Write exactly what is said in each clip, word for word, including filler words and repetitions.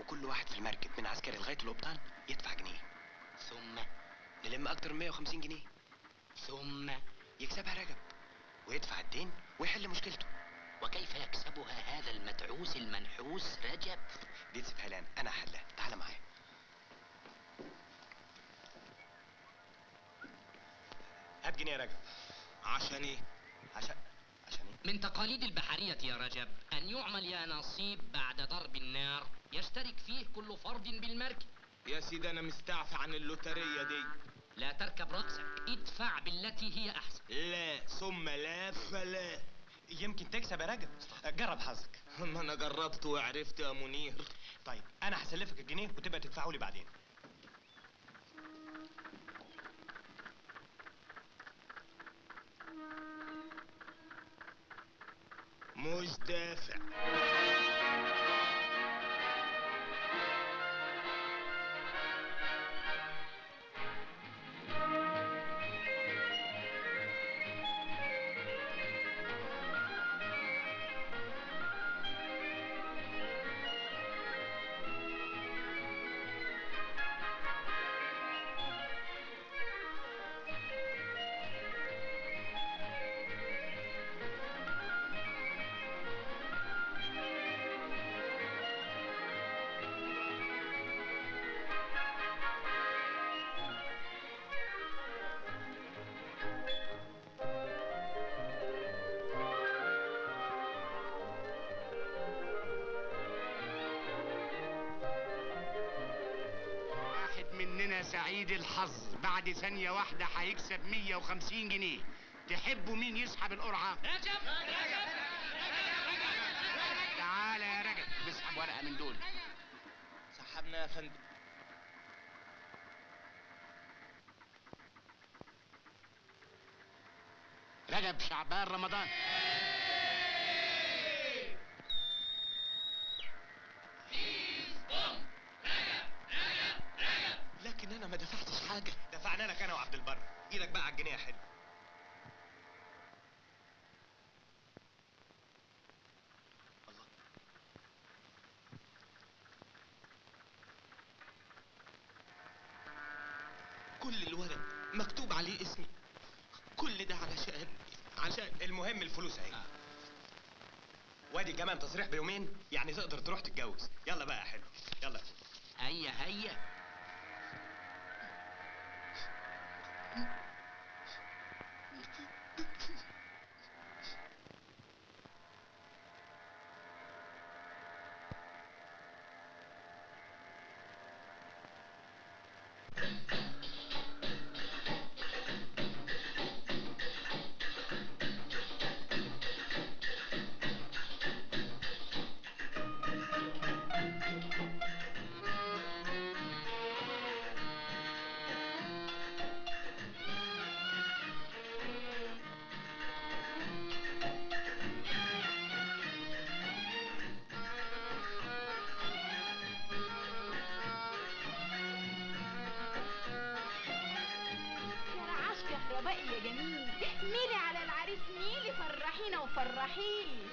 كل واحد في المركب من عسكري لغايه القبطان يدفع جنيه، ثم نلم اكتر من مية وخمسين جنيه، ثم يكسبها رجب ويدفع الدين ويحل مشكلته. وكيف يكسبها هذا المدعوس المنحوس رجب؟ دي تسيبها لي انا، انا هحلها، تعال معايا. هات جنيه يا رجب. عشان ايه؟ عشان عشان ايه؟ من تقاليد البحرية يا رجب أن يعمل يا نصيب بعد ضرب النار يشترك فيه كل فرد بالمركب. يا سيدي انا مستعفى عن اللوترية دي. لا تركب رأسك، ادفع بالتي هي أحسن. لا ثم لا فلا. يمكن تكسب يا رجب، جرب حظك. ما انا جربت وعرفت يا منير. طيب انا هسلفك الجنيه وتبقى تدفعه لي بعدين. مش دافع. مننا سعيد الحظ بعد ثانية واحدة هيكسب مية وخمسين جنيه. تحبوا مين يسحب القرعة؟ رجب رجب تعالى يا رجب اسحب ورقة من دول. سحبنا يا فندم. رجب شعبان رمضان. لكن انا ما دفعتش حاجة. دفعنا لك انا وعبد البر، ايدك بقى على الجنيه يا حلو. الله، كل الورق مكتوب عليه اسمي، كل ده علشان عشان المهم الفلوس اهي. وادي كمان تصريح بيومين، يعني تقدر تروح تتجوز. يلا بقى يا حلو، يلا. هيا هيا. كهربائي يا جميل، ميلي على العريس ميلي، فرحينا وفرحيه.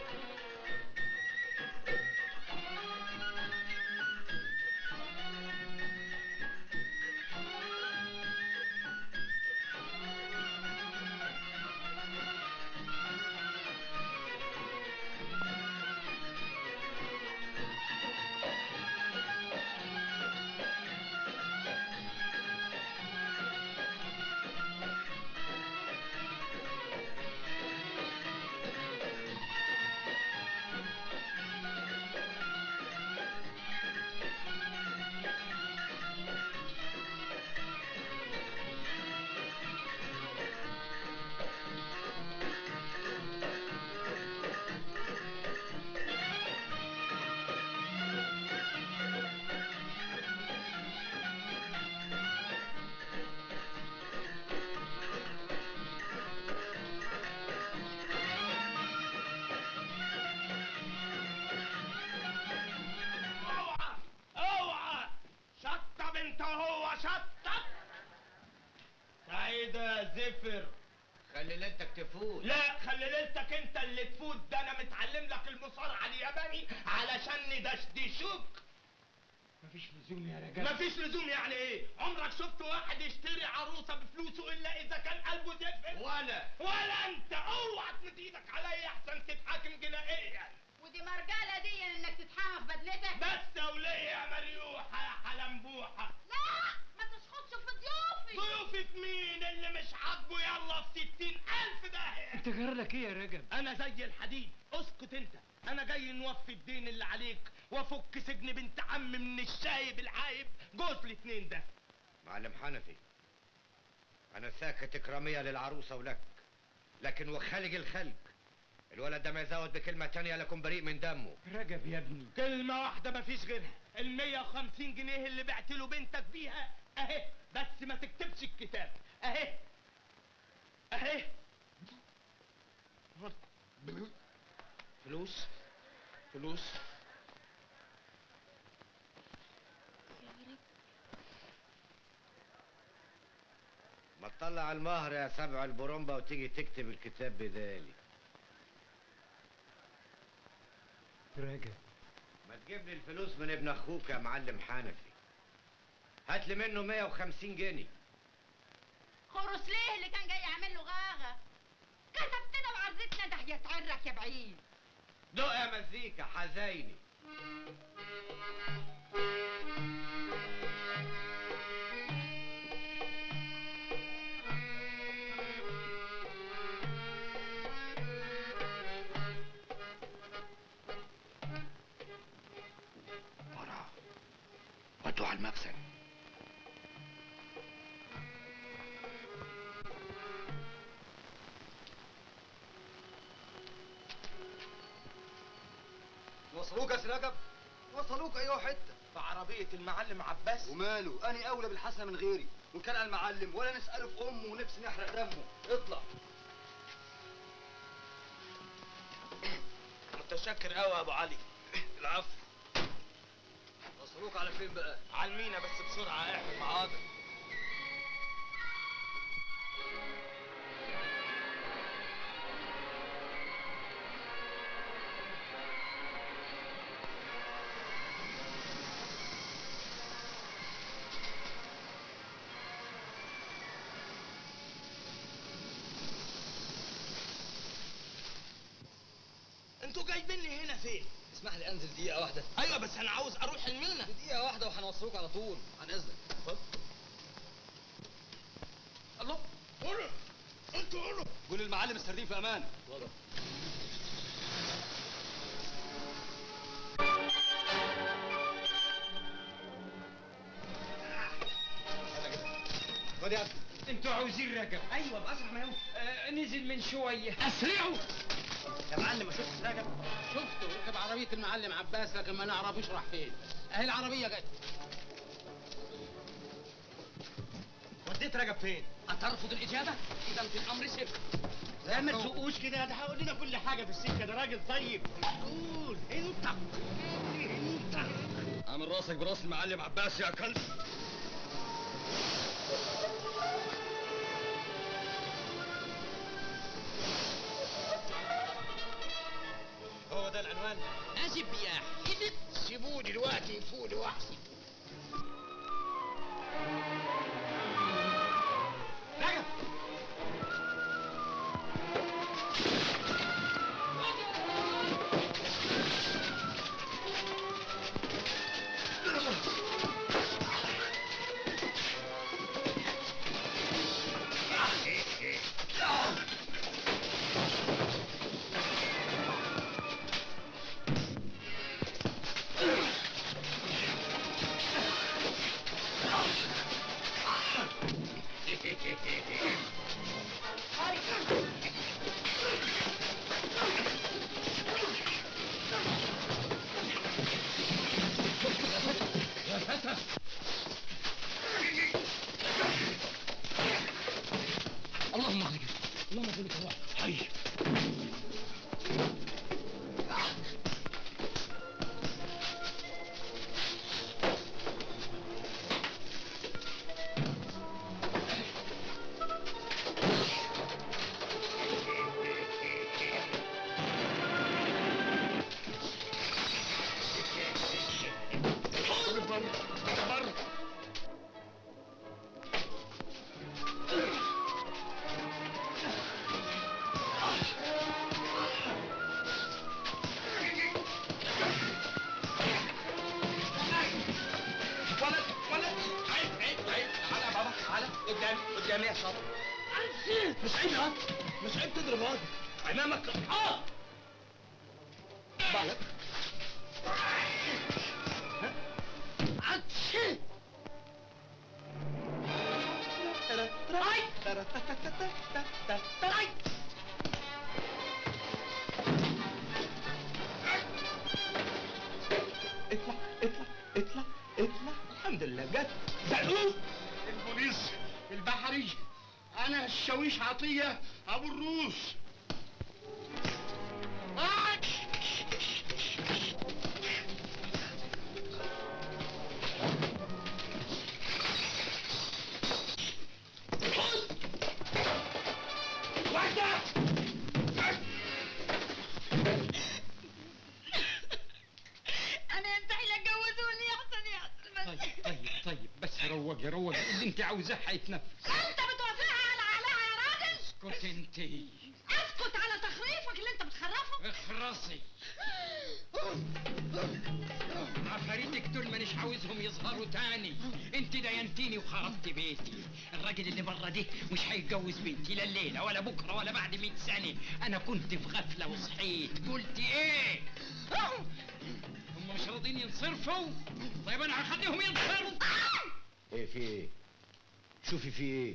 سعيدة زفر. خلي ليلتك تفوت. لا خلي ليلتك انت اللي تفوت، ده انا متعلم لك المصارعة الياباني علشان ندشدشوك. مفيش لزوم يا رجب. مفيش لزوم يعني ايه؟ عمرك شفت واحد يشتري عروسه بفلوسه الا اذا كان قلبه زفت؟ ولا ولا انت اوعى تمد ايدك عليا احسن تتحاكم جنائيا. ودي مرجالة دي انك تتحامى في بدلتك. بس يا وليه يا مريوحه يا حلنبوحه. لا ما تشخطش في ضيوفي. ضيوفة مين؟ اللي مش عاجبه يلا في ستين الف داهية. انت جرالك ايه يا رجب؟ انا زي الحديد. اسكت انت. انا جاي نوفي الدين اللي عليك وافك سجن بنت عم من الشايب العايب جوز الاتنين ده. معلم حنفي، انا ساكت اكراميه للعروسه ولك، لكن وخالق الخلق الولد ده ما يزود بكلمه تانية لكم بريء من دمه. رجب يا ابني، كلمة واحدة مفيش غيرها. المية وخمسين جنيه اللي بعت له بنتك بيها اهي، بس ما تكتبش الكتاب. اهي اهي. فلوس فلوس. ما تطلع المهر يا سبع البرومبا وتيجي تكتب الكتاب بدالي. رجب ما تجيب لي الفلوس من ابن اخوك يا معلم حنفي، هات لي منه مية وخمسين جنيه. خرس ليه اللي كان جاي يعمل له غاغة؟ كتبتنا وعزتنا ده هيتعرك يا بعيد. دق يا مزيكا حزيني. ورا ودوا على المكسب. وصلوك يا سي رجب؟ وصلوك ايوه حته. في عربية المعلم عباس. وماله؟ اني اولى بالحسنه من غيري، وان كان على المعلم ولا نساله في امه ونفسي نحرق دمه. اطلع. متشكر قوي يا ابو علي. العفو. وصلوك على فين بقى؟ على المينا بس بسرعة احمد. حاضر. انتوا جايبيني هنا فين؟ اسمح لي انزل دقيقه واحده. ايوه بس انا عاوز اروح المينا. دقيقه واحده وهنوصلوك على طول. عن اذنك. اتفضل. الله. قولوا انتوا قولوا. قول المعلم السردين في امان. اتفضل. خد يا ابني. انتوا عاوزين رجب؟ ايوه باسرع ما يمكن. آه نزل من شويه. اسرعوا يا معلم. ما شفتش رجب؟ شفته ركب عربية المعلم عباس لكن ما نعرفش راح فين. اهي العربية جت. وديت رجب فين؟ أترفض الإجابة؟ إذا في الأمر سر. لا ما تسوقوش كده، ده هيقول لنا كل حاجة في السكة. ده راجل طيب. قول انت انت. اعمل راسك براس المعلم عباس يا كلب. هو ده العنوان؟ أجب يا حدث. سيبوه دلوقتي يفوق لوحده. رجب. اللهم اغفر. اللهم اغفر لك الروح. حي. خد البر. جميع شطر. مش عيب يا مش عيب تضرب هاد امامك. اه بالك عطشي. اطلع اطلع اطلع اطلع. الحمد لله جت. زقوق البوليس البحري، انا الشاويش عطيه ابو الروس. انا ينتهي لك جوزوني احسن يا احسن. طيب طيب طيب بس روقي روقي، اللي انت عاوزاه هيتنفذ. انت بتوافقها على عليها يا راجل؟ اسكت انت. اسكت على تخريفك اللي انت بتخرفه. اخرسي. عفاريتك دول مانيش عاوزهم يظهروا تاني. انت دينتيني وخربت بيتي. الراجل اللي بره ده مش هيتجوز بنتي لا الليله ولا بكره ولا بعد مئة سنه. انا كنت في غفله وصحيت. قلت ايه؟ هم مش راضيين ينصرفوا؟ طيب انا هخليهم ينصرفوا. ايه في ايه؟ شوفي في ايه؟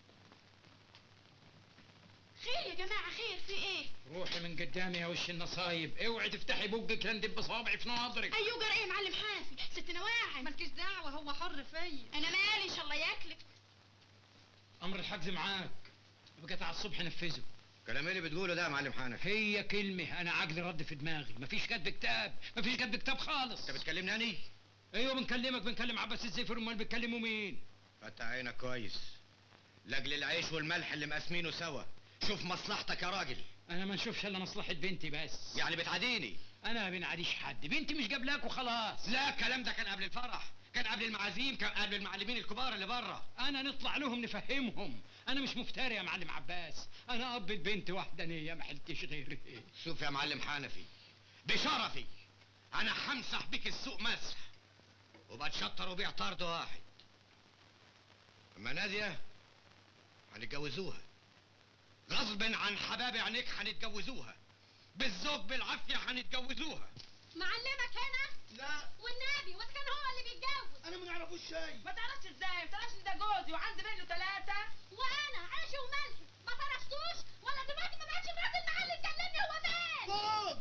خير يا جماعه خير في ايه؟ روحي من قدامي يا وش النصايب، اوعي تفتحي بقك لندب بصوابعي في ناظرك. ايوه جرى ايه يا معلم حنفي؟ ست نواعم. مالكيش دعوه هو حر فيا. انا مالي ان شاء الله ياكلك. امر الحجز معاك، بقيت على الصبح نفذه. كلام ايه اللي بتقوله ده يا معلم حنفي؟ هي كلمه، انا عقلي رد في دماغي. مفيش كاتب كتاب، مفيش كاتب كتاب خالص. انت بتكلمني اني؟ ايوه بنكلمك، بنكلم عباس الزفر. امال بتكلموا مين؟ فتح عينك كويس، لاجل العيش والملح اللي مقاسمينه سوا. شوف مصلحتك يا راجل. انا ما نشوفش الا مصلحه بنتي بس. يعني بتعاديني؟ انا ما بنعاديش حد، بنتي مش جابلاك وخلاص. لا الكلام ده كان قبل الفرح، كان قبل المعازيم، كان قبل المعلمين الكبار اللي بره. انا نطلع لهم نفهمهم. انا مش مفتري يا معلم عباس، انا اب البنت وحدانيه ما حلتش غيري. شوف يا معلم حنفي، بشرفي انا همسح بيك السوق مسح وبتشطر وبيع طرد واحد. اما ناديه هنتجوزوها غصب عن حباب عينيك، هنتجوزوها بالذوق بالعافيه، هنتجوزوها. معلمك هنا؟ لا والنبي وإذا كان هو اللي بيتجوز. انا ما نعرفوش شيء. ما تعرفش ازاي؟ ما تعرفش ده جوزي وعندي منه ثلاثة. وانا عيشي وملحي ما فرشتوش ولا دلوقتي ما بقتش مرات المحل تكلمني هو فين؟ فوق.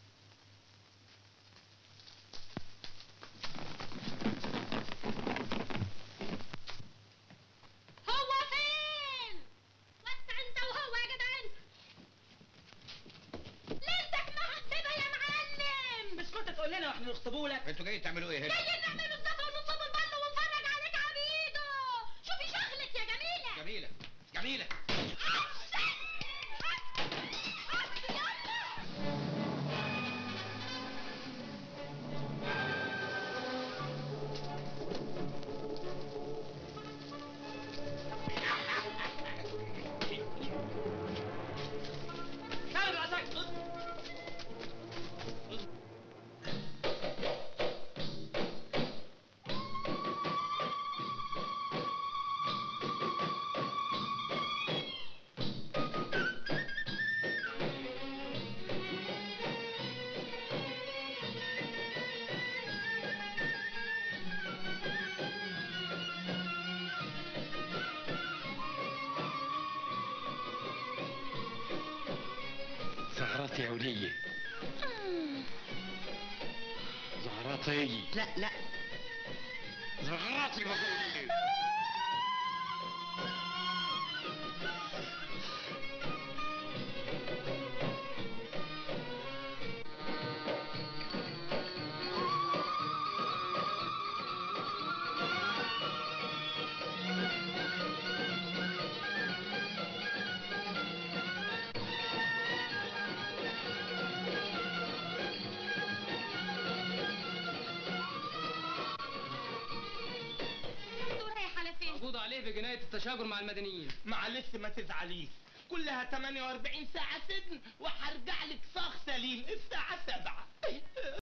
هو فين؟ وسع انت وهو يا جدع انت. ليلتك محددة يا معلم. مش كنت تقول لنا واحنا نخطبوا لك؟ انتوا جايين تعملوا ايه هنا؟ جايين نعملوا الزفة ونطلبوا البل ونفرج عليك عبيده. شوفي شغلك يا جميلة. جميله جميله. زغرتي يا ولية، زغرتي. لا لا زغرتي بقول لك. مقبوض عليه بجناية التشاجر مع المدنيين. معلش ما تزعليش، كلها ثمانية وأربعين ساعة سجن وهرجع لك صاغ سليم الساعة سبعة.